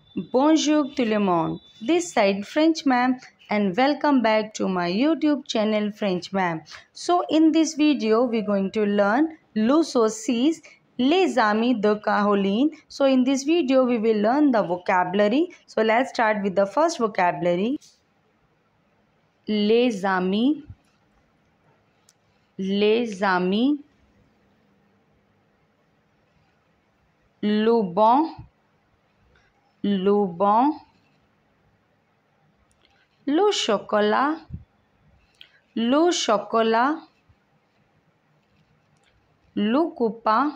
Bonjour tout le monde. This side French ma'am and welcome back to my YouTube channel French ma'am. So in this video we're going to learn le saucisses, les amis de Caroline. So in this video we will learn the vocabulary. So let's start with the first vocabulary. Les amis, les amis, le bon, le bon, le chocolat, le chocolat, le copain,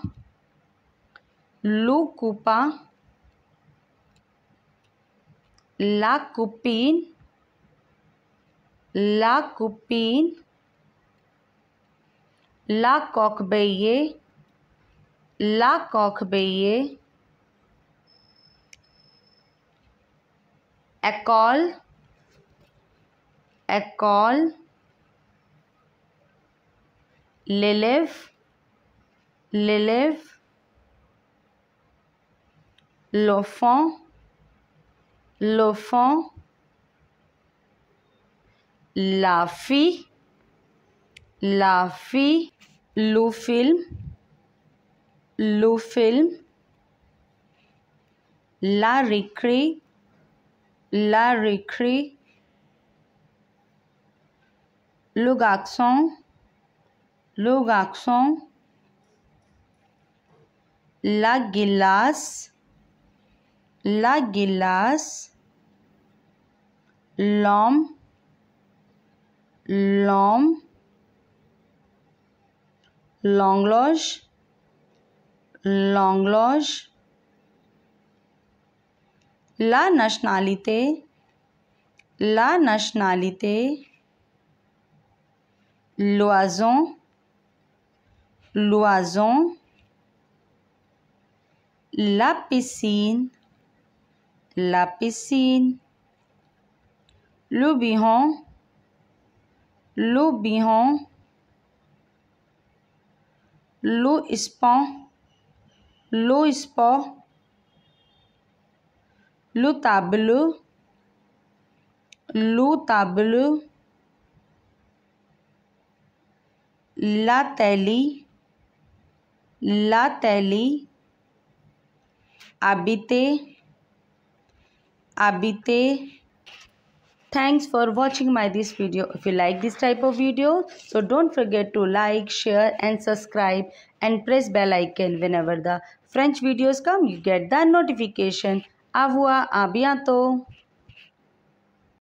le copain, la copine, la copine, la coq-bélier, la coq-bélier, école, école, l'élève, l'élève, l'enfant, l'enfant, la fille, le film, le film, la récré, la récré, le garçon, la glace, l'homme, l'horloge, la nationalité, l'oiseau, la piscine, le bihan, le sport, le tableau, la télé, habiter. Thanks for watching this video. If you like this type of video, so don't forget to like, share and subscribe and press bell icon. Whenever the French videos come, you get the notification. Au revoir, à bientôt.